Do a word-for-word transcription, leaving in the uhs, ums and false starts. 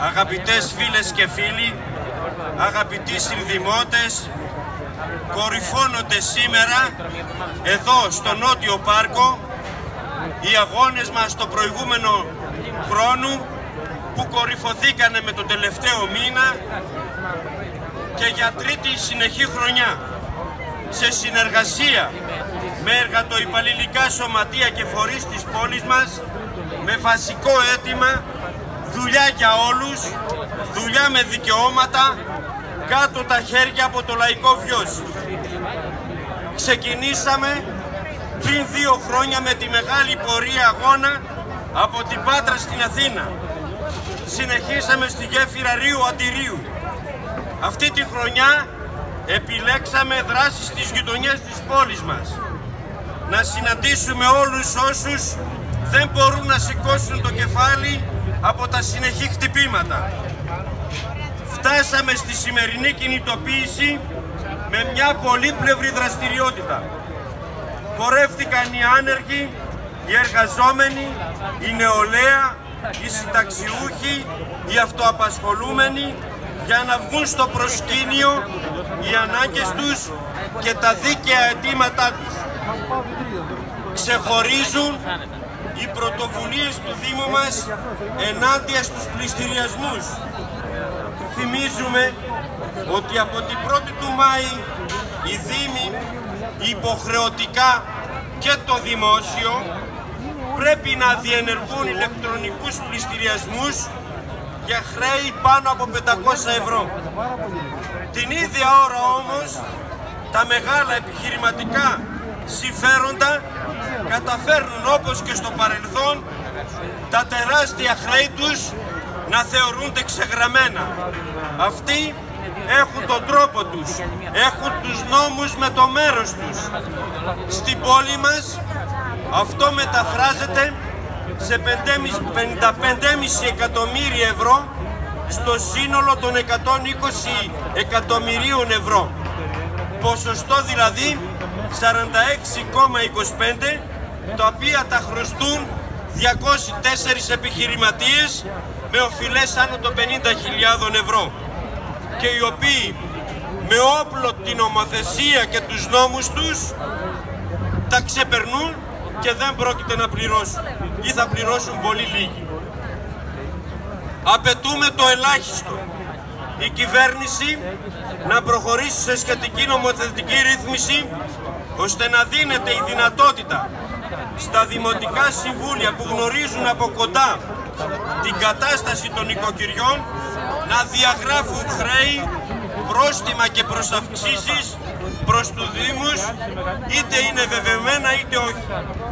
Αγαπητές φίλες και φίλοι, αγαπητοί συνδημότες, κορυφώνονται σήμερα εδώ στο Νότιο Πάρκο οι αγώνες μας το προηγούμενο χρόνο που κορυφωθήκανε με το τελευταίο μήνα και για τρίτη συνεχή χρονιά σε συνεργασία με εργατοϊπαλληλικά σωματεία και φορείς της πόλης μας με βασικό αίτημα δουλειά για όλους, δουλειά με δικαιώματα, κάτω τα χέρια από το λαϊκό φιός. Ξεκινήσαμε πριν δύο χρόνια με τη μεγάλη πορεία αγώνα από την Πάτρα στην Αθήνα. Συνεχίσαμε στη γέφυρα Ρίου Αντιρίου. Αυτή τη χρονιά επιλέξαμε δράσεις στις γειτονιές της πόλης μας. Να συναντήσουμε όλους όσους δεν μπορούν να σηκώσουν το κεφάλι από τα συνεχή χτυπήματα. Φτάσαμε στη σημερινή κινητοποίηση με μια πολύπλευρη δραστηριότητα. Πορεύτηκαν οι άνεργοι, οι εργαζόμενοι, η νεολαία, οι συνταξιούχοι, οι αυτοαπασχολούμενοι για να βγουν στο προσκήνιο οι ανάγκες τους και τα δίκαια αιτήματά τους. Ξεχωρίζουν οι πρωτοβουλίες του Δήμου μας ενάντια στους πληστηριασμούς. Θυμίζουμε ότι από την πρώτη του Μάη οι Δήμοι υποχρεωτικά και το δημόσιο πρέπει να διενεργούν ηλεκτρονικούς πληστηριασμούς για χρέη πάνω από πεντακόσια ευρώ. Την ίδια ώρα όμως τα μεγάλα επιχειρηματικά συμφέροντα καταφέρνουν όπως και στο παρελθόν τα τεράστια χρέη τους να θεωρούνται ξεγραμμένα. Αυτοί έχουν τον τρόπο τους, έχουν τους νόμους με το μέρος τους. Στην πόλη μας αυτό μεταφράζεται σε πενήντα πέντε κόμμα πέντε εκατομμύρια ευρώ στο σύνολο των εκατόν είκοσι εκατομμυρίων ευρώ. Ποσοστό δηλαδή σαράντα έξι κόμμα είκοσι πέντε, τα οποία τα χρωστούν διακόσιοι τέσσερις επιχειρηματίες με οφειλές άνω των πενήντα χιλιάδων ευρώ και οι οποίοι με όπλο την νομοθεσία και τους νόμους τους τα ξεπερνούν και δεν πρόκειται να πληρώσουν ή θα πληρώσουν πολύ λίγοι. Απαιτούμε το ελάχιστο. Η κυβέρνηση να προχωρήσει σε σχετική νομοθετική ρύθμιση ώστε να δίνεται η δυνατότητα στα δημοτικά συμβούλια που γνωρίζουν από κοντά την κατάσταση των οικοκυριών να διαγράφουν χρέη, πρόστιμα και προσαυξήσεις προς τους Δήμους, είτε είναι βεβαιωμένα είτε όχι.